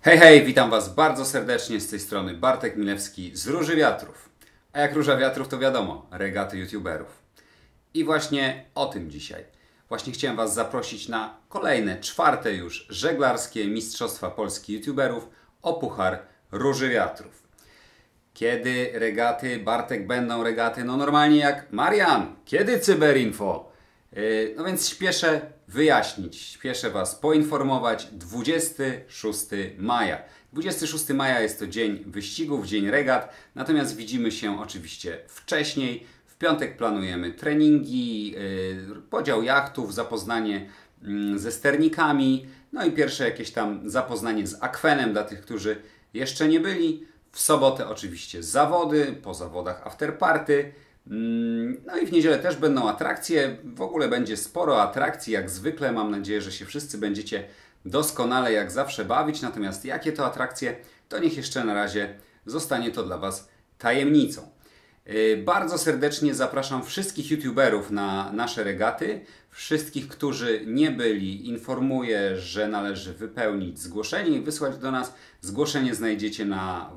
Hej, hej, witam Was bardzo serdecznie z tej strony Bartek Milewski z Róży Wiatrów. A jak Róża Wiatrów to wiadomo, regaty youtuberów. I właśnie o tym dzisiaj. Właśnie chciałem Was zaprosić na kolejne, czwarte już żeglarskie Mistrzostwa Polski youtuberów o Puchar Róży Wiatrów. Kiedy regaty, Bartek, będą regaty? No normalnie jak Marian. Kiedy Cyberinfo? No więc śpieszę wyjaśnić, śpieszę Was poinformować. 26 maja. 26 maja jest to dzień wyścigów, dzień regat, natomiast widzimy się oczywiście wcześniej. W piątek planujemy treningi, podział jachtów, zapoznanie ze sternikami, no i pierwsze jakieś tam zapoznanie z akwenem dla tych, którzy jeszcze nie byli. W sobotę oczywiście zawody, po zawodach afterparty. No i w niedzielę też będą atrakcje. W ogóle będzie sporo atrakcji, jak zwykle. Mam nadzieję, że się wszyscy będziecie doskonale jak zawsze bawić. Natomiast jakie to atrakcje, to niech jeszcze na razie zostanie to dla Was tajemnicą. Bardzo serdecznie zapraszam wszystkich youtuberów na nasze regaty. Wszystkich, którzy nie byli, informuję, że należy wypełnić zgłoszenie i wysłać do nas. Zgłoszenie znajdziecie na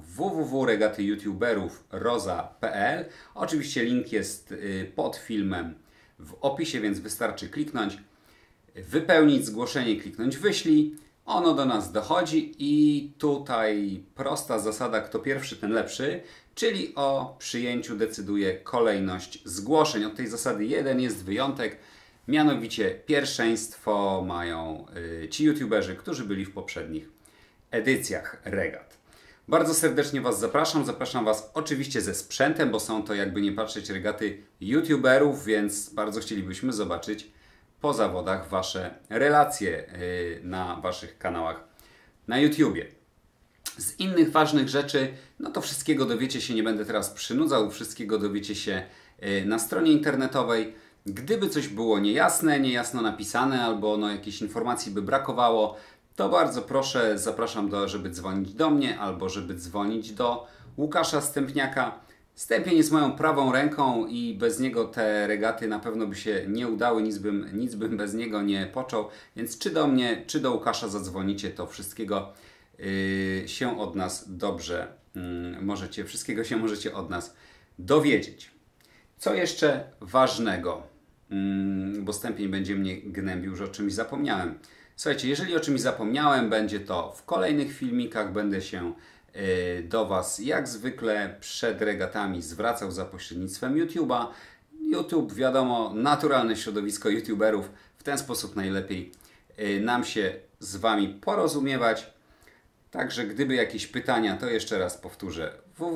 www.regatyyoutuberów.roza.pl. Oczywiście link jest pod filmem w opisie, więc wystarczy kliknąć, wypełnić zgłoszenie, kliknąć wyślij. Ono do nas dochodzi i tutaj prosta zasada, kto pierwszy, ten lepszy, czyli o przyjęciu decyduje kolejność zgłoszeń. Od tej zasady jeden jest wyjątek, mianowicie pierwszeństwo mają ci youtuberzy, którzy byli w poprzednich edycjach regat. Bardzo serdecznie Was zapraszam. Zapraszam Was oczywiście ze sprzętem, bo są to jakby nie patrzeć regaty youtuberów, więc bardzo chcielibyśmy zobaczyć po zawodach Wasze relacje na Waszych kanałach na YouTubie. Z innych ważnych rzeczy, no to wszystkiego dowiecie się, nie będę teraz przynudzał, wszystkiego dowiecie się na stronie internetowej. Gdyby coś było niejasne, niejasno napisane albo no, jakiejś informacji by brakowało, to bardzo proszę, zapraszam żeby dzwonić do mnie albo żeby dzwonić do Łukasza Stępniaka. Stępień jest moją prawą ręką i bez niego te regaty na pewno by się nie udały, nic bym bez niego nie począł, więc czy do mnie, czy do Łukasza zadzwonicie, to wszystkiego się od nas dobrze wszystkiego się możecie od nas dowiedzieć. Co jeszcze ważnego, bo Stępień będzie mnie gnębił, że o czymś zapomniałem. Słuchajcie, jeżeli o czymś zapomniałem, będzie to w kolejnych filmikach, będę się do Was jak zwykle przed regatami zwracał za pośrednictwem YouTube'a. YouTube, wiadomo, naturalne środowisko YouTuberów. W ten sposób najlepiej nam się z Wami porozumiewać. Także gdyby jakieś pytania, to jeszcze raz powtórzę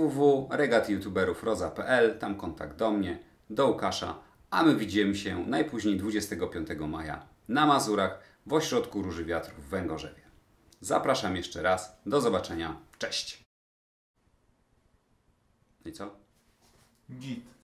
www.regatyyoutuberów.roza.pl, tam kontakt do mnie, do Łukasza, a my widzimy się najpóźniej 25 maja na Mazurach w ośrodku Róży Wiatrów w Węgorzewie. Zapraszam jeszcze raz, do zobaczenia, cześć! No i co? Git.